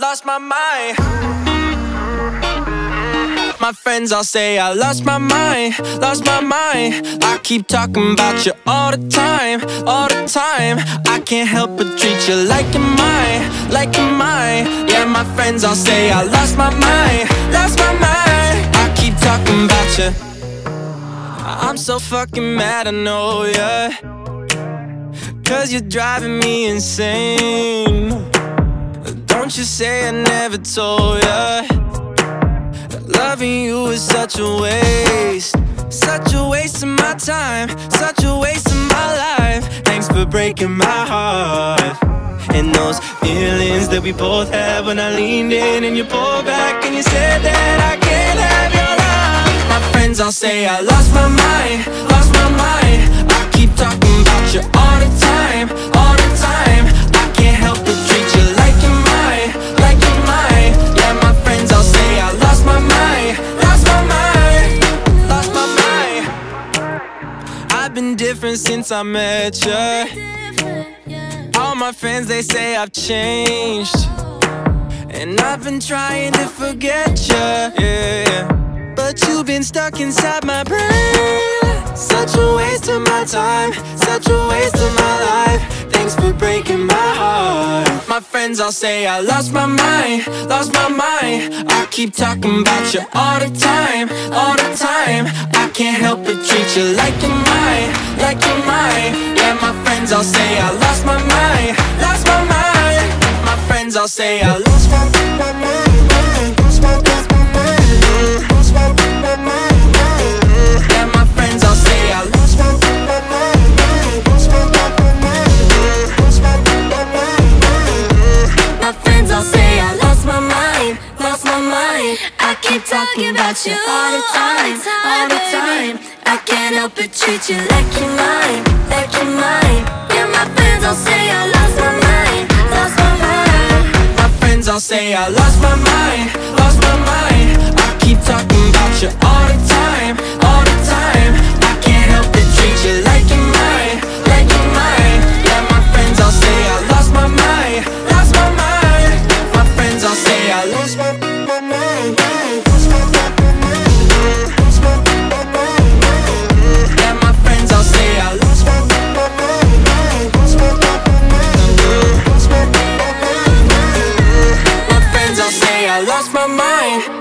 lost my mind. My friends all say I lost my mind, lost my mind. I keep talking about you all the time, all the time. I can't help but treat you like you're mine, like you're mine. Yeah, my friends all say I lost my mind, lost my mind. I keep talking about you. I'm so fucking mad, I know, yeah, 'cause you're driving me insane. Don't you say I never told ya. Loving you is such a waste, such a waste of my time, such a waste of my life. Thanks for breaking my heart. And those feelings that we both had when I leaned in and you pulled back and you said that I can't have your love. My friends all say I lost my mind, lost my mind. I keep talking about you all the time, all the time. I can't help but treat you like you're mine, like you're mine. Yeah, my friends all say I lost my mind, lost my mind, lost my mind. I've been different since I met you. All my friends, they say I've changed, and I've been trying to forget you, yeah. But you've been stuck inside my brain. Such a waste of my time, such a waste of my life. Thanks for breaking my heart. My friends all say I lost my mind, lost my mind. I keep talking about you all the time, all the time. I can't help but treat you like you're mine, like you're mine. Yeah, my friends all say I lost my mind, lost my mind. My friends all say I lost my mind, lost my mind, lost my mind. Yeah, my friends all say I lost my mind, lost my mind, lost my mind. My friends all say I lost my mind, lost my mind. I keep talking about you all the time, all the time. I can't help but treat you like you're mine, like you're mine. Yeah, my friends all say I lost my mind, lost my mind. My friends all say I lost my mind, lost my mind. I keep talking about you all the time, all the time. I can't help but treat you like you're mine, like you're mine. Yeah, my friends all say I lost my mind, lost my mind. My friends all say I lost my mind, lost my mind, lost my mind. Yeah, my friends all say I lost my mind, lost my mind, lost my mind. My friends all say I lost my mind.